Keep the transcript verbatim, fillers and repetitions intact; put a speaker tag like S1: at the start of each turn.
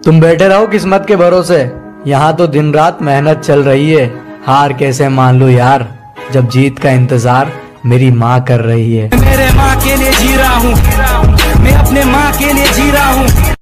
S1: तुम बैठे रहो किस्मत के भरोसे, यहाँ तो दिन रात मेहनत चल रही है। हार कैसे मान लूं यार, जब जीत का इंतजार मेरी माँ कर रही है।
S2: मेरे माँ के लिए जी रहा हूँ, मैं अपने माँ के लिए जी रहा हूँ।